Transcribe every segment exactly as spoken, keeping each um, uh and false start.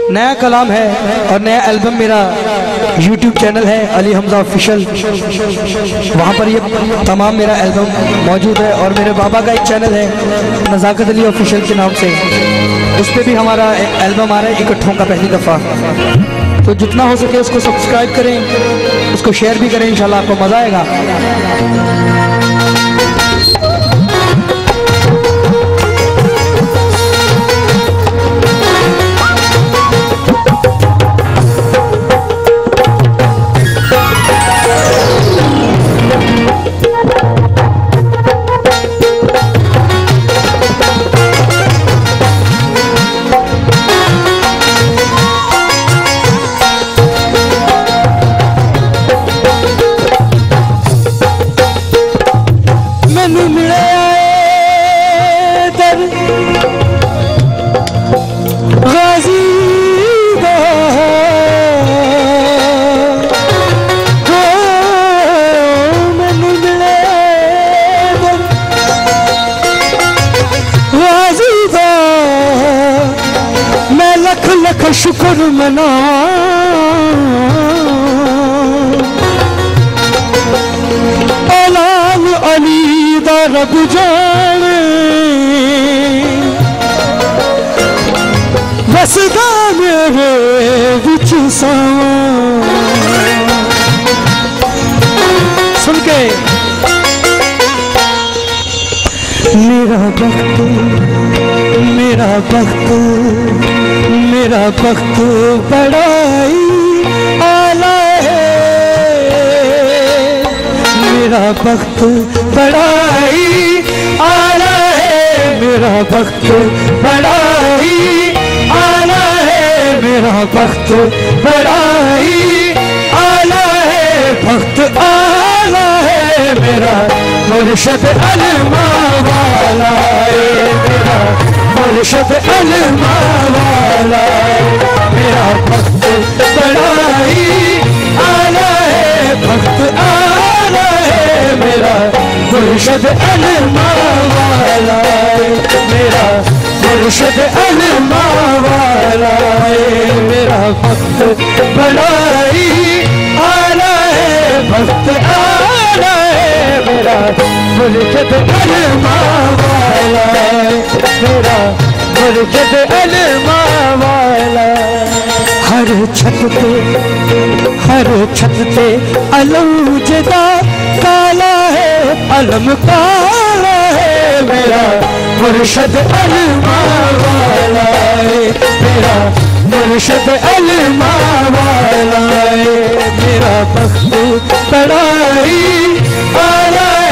नया कलाम है और नया एल्बम मेरा यूट्यूब चैनल है अली हमजा ऑफिशियल, वहाँ पर ये तमाम मेरा एल्बम मौजूद है। और मेरे बाबा का एक चैनल है नज़ाकत अली ऑफिशियल के नाम से, उस पर भी हमारा एल्बम आ रहा है इकट्ठों का पहली दफ़ा। तो जितना हो सके उसको सब्सक्राइब करें, उसको शेयर भी करें, इंशाल्लाह आपको मज़ा आएगा। शुक्र मना ऐलान अली दा रब जाने, वसदा मेरे विच सुन के मेरा वक्त मेरा वक्त मेरा वक्त बड़ाई आला है, मेरा वक्त बड़ाई आला है, मेरा वक्त बड़ाई आला है, मेरा वक्त बड़ाई आला है, वक्त आला है मेरा मुर्शिद अलमा वाला है, मेरा मुर्शिद अलमा वाला है, मेरा भक्त बड़ाई आला है, भक्त आला है, मेरा मुर्शिद अलमा वाला है, मेरा मुर्शिद अलमा वाला है, मेरा भक्त बड़ाई आला है, भक्त आला है, मेरा मुर्शिद अलमा वाला है, मेरा मुर्शिद अलमा वाला। हर छत पे हर छत पे अलम जदा काला है, अलम काला है, मेरा मुर्शिद अलमा वाला है, मेरा मुर्शिद अलमा वाला है, मेरा वक्त बड़ाई आला है।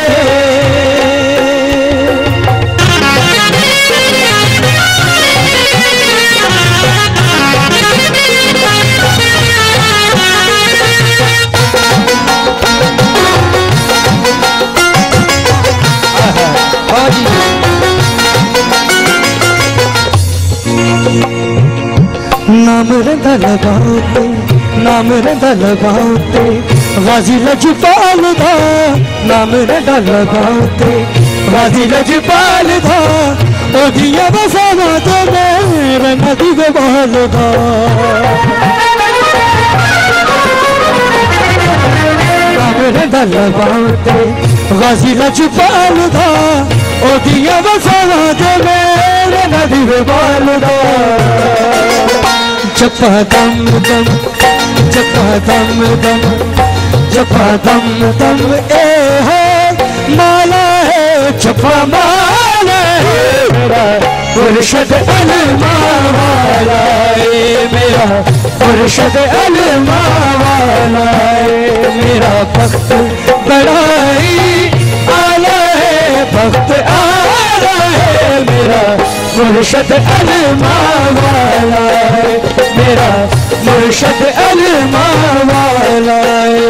नाम रंधा लगाते नाम रंधा लगाते गाजी लजपाल दा, नाम रंधा लगाते गाजी लजपाल दा, ओदिया बसावा तो मेरे नदी दे बाल दा, नाम रंधा लगाते गाजी लजपाल दा, ओदिया बसावा तो मेरे नदी दे बाल दा। जपा दम दम जपा दम दम जपा दम दम ए है माला है, जपा माला है, मेरा मुर्शिद अलमा वाला है, मेरा मुर्शिद अलमा वाला है, मेरा भक्त बड़ाई आला है, भक्त आला है, मेरा मुर्शिद अलमा वाला है, मेरा मुर्शिद अलमा वाला है।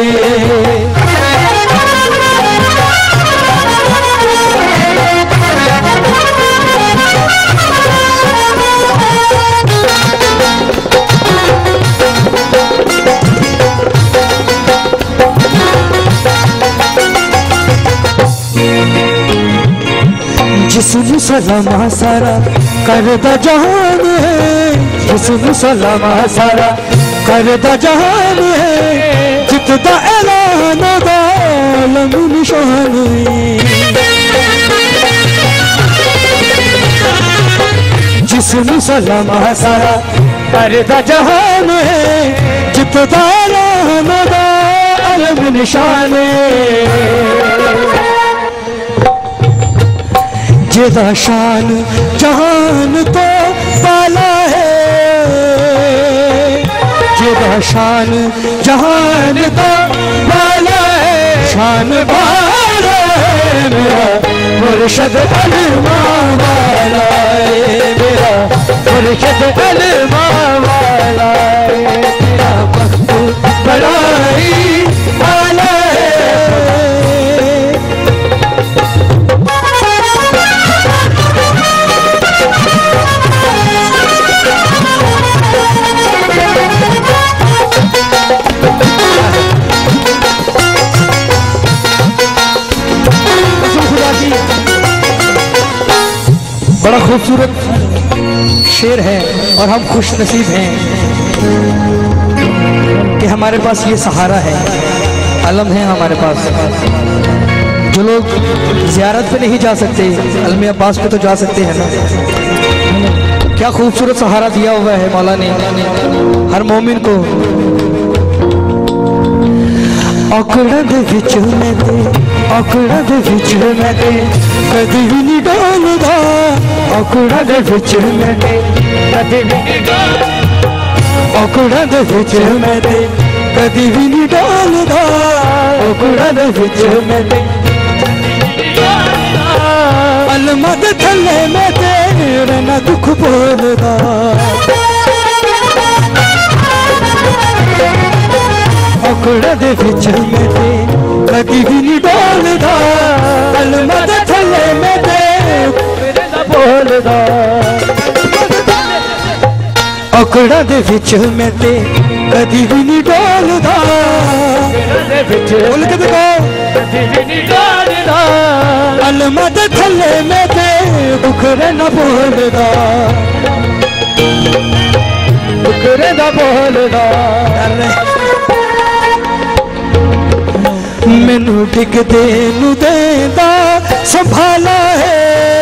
जिसने सलामा सारा करदा जहान है, जिस्म सलामा सारा करदा जहान है जितदा ऐलान दा आलम निशान जिस्म सलामा सारा करदा जहान है जितदा ऐलान दा आलम निशान जेदा शान जहान तो बाला है जेदा शान जहान तो बाला है शान बाला है मेरा मुर्शद अलमा वाला है मेरा मुर्शद अलमा वाला है मेरा वक्त बड़ा ही वाला है। बड़ा खूबसूरत शेर है और हम खुश नसीब हैं कि हमारे पास ये सहारा है, अलम है हमारे पास। जो लोग ज़ियारत पे नहीं जा सकते अलम अब्बास पे तो जा सकते हैं ना। क्या खूबसूरत सहारा दिया हुआ है मौला ने हर मोमिन को। औकड़ा दे विच मैं ते औकड़ा दे विच मैं ते कदी भी नहीं डोलदा औकड़ा दे विच मैं ते कदी भी नहीं डोलदा औकड़ा दे विच मैं ते कदी भी नहीं डोलदा औकड़ा दे विच मैं ते अलमा दे थल्ले मैं तेरे ना दुख बोलदा औकड़ा दे विच मैं ते कदी भी नहीं डोलदा अलमा दे थल्ले मैं तेरे ना बोलदा औकड़ा दे विच मैं ते कदी भी नहीं डोलदा बोल के देखो कदी भी नहीं डोलदा अलमा दे थल्ले मैं ते दुखरे ना बोलदा दुखरे ना बोलदा मैनू डिगदे नू देंदा संभाला है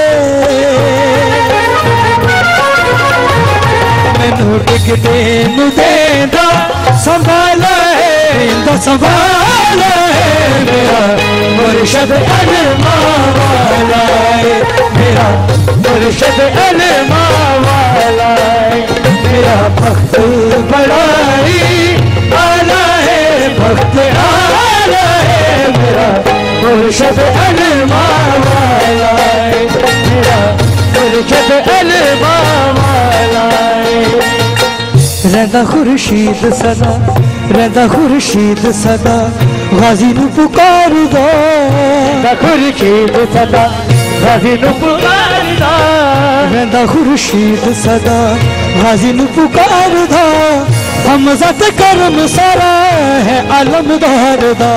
मैनू डिगदे नू देंदा संभाला है इंदा संभाला है मेरा मुर्शद अलमा वाला है मेरा मुर्शद अलमा वाला है मेरा भक्त बड़ा ही आला है भक्त आला है मेरा मुर्शद अलमा वाला है मेरा मुर्शद अलमा वाला है। रहंदा खुर्शीद सदा रहंदा खुर्शीद सदा गाजी नू पुकारदा रहंदा खुर्शीद सदा गाजी नू पुकारदा रहंदा खुर्शीद सदा गाजी नू पुकारदा हमज़ा ते करम सारा है आलमदार दा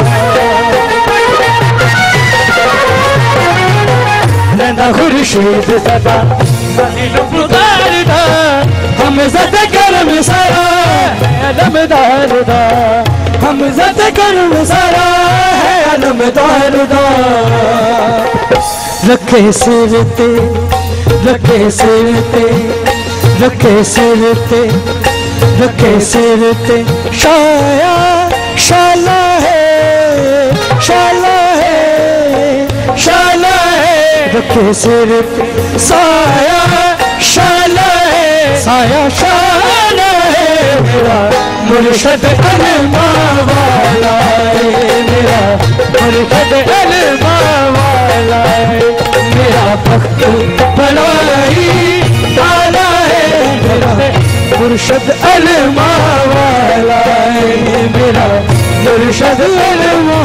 रहंदा खुर्शीद सदा गाजी नू पुकारदा हमज़ा ते करम सारा है आलमदार दा हमज़ा ते करम सारा है आलमदार दा रखे सिर ते रखे सिर ते रखे सिर ते रखे सिर ते शाया शाला है शाला है शाला है रखे सिर पे साया शाला है साया शाला है मेरा मुर्शद अलमा वाला है मेरा मुर्शद अलमा वाला है मेरा भक्त बड़ा ही ताला है मेरा मुर्शद अलमा वाला है मेरा मुर्शद अलमा